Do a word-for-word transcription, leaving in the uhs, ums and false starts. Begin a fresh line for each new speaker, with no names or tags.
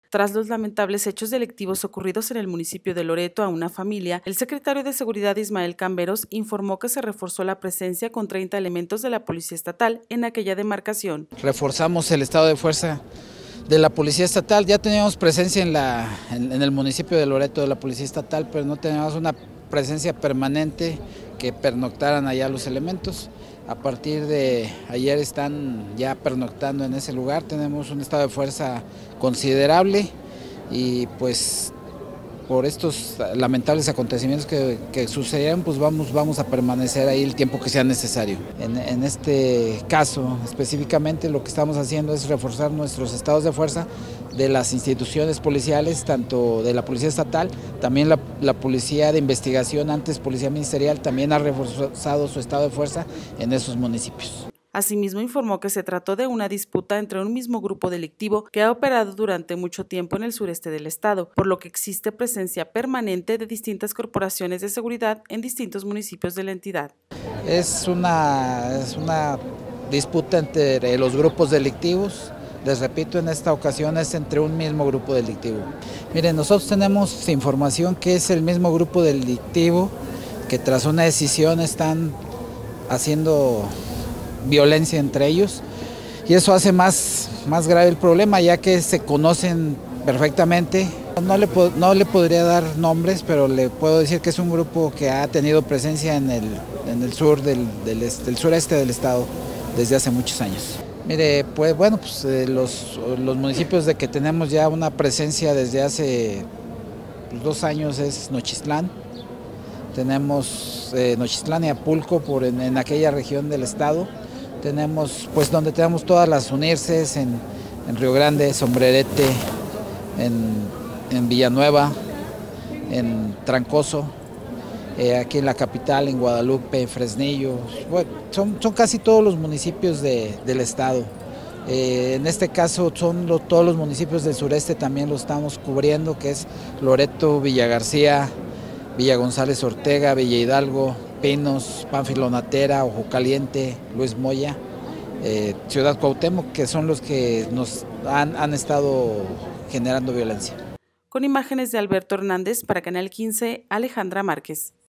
Tras los lamentables hechos delictivos ocurridos en el municipio de Loreto a una familia, el secretario de Seguridad Ismael Camberos informó que se reforzó la presencia con treinta elementos de la Policía Estatal en aquella demarcación.
Reforzamos el estado de fuerza de la Policía Estatal. Ya teníamos presencia en, la, en, en el municipio de Loreto de la Policía Estatal, pero no teníamos una presencia permanente que pernoctaran allá los elementos. A partir de ayer están ya pernoctando en ese lugar, tenemos un estado de fuerza considerable y pues por estos lamentables acontecimientos que, que sucedieron, pues vamos, vamos a permanecer ahí el tiempo que sea necesario. En, en este caso específicamente lo que estamos haciendo es reforzar nuestros estados de fuerza de las instituciones policiales, tanto de la Policía Estatal, también la, la Policía de Investigación, antes Policía Ministerial, también ha reforzado su estado de fuerza en esos municipios.
Asimismo, informó que se trató de una disputa entre un mismo grupo delictivo que ha operado durante mucho tiempo en el sureste del estado, por lo que existe presencia permanente de distintas corporaciones de seguridad en distintos municipios de la entidad.
Es una, es una disputa entre los grupos delictivos. Les repito, en esta ocasión es entre un mismo grupo delictivo. Miren, nosotros tenemos información que es el mismo grupo delictivo que tras una decisión están haciendo violencia entre ellos y eso hace más, más grave el problema, ya que se conocen perfectamente. No le, no le podría dar nombres, pero le puedo decir que es un grupo que ha tenido presencia en el, en el sur del, del, del sureste del estado desde hace muchos años. Mire, pues bueno, pues eh, los, los municipios de que tenemos ya una presencia desde hace pues, dos años es Nochistlán. Tenemos eh, Nochistlán y Apulco por en, en aquella región del estado. Tenemos, pues donde tenemos todas las unirses en, en Río Grande, Sombrerete, en, en Villanueva, en Trancoso, eh, aquí en la capital, en Guadalupe, en Fresnillo. Bueno, son, son casi todos los municipios de, del estado. Eh, en este caso son lo, todos los municipios del sureste también lo estamos cubriendo, que es Loreto, Villa García, Villa González Ortega, Villa Hidalgo, Pinos, Pánfilo Natera, Ojo Caliente, Luis Moya, eh, Ciudad Cuauhtémoc, que son los que nos han, han estado generando violencia.
Con imágenes de Alberto Hernández para Canal quince, Alejandra Márquez.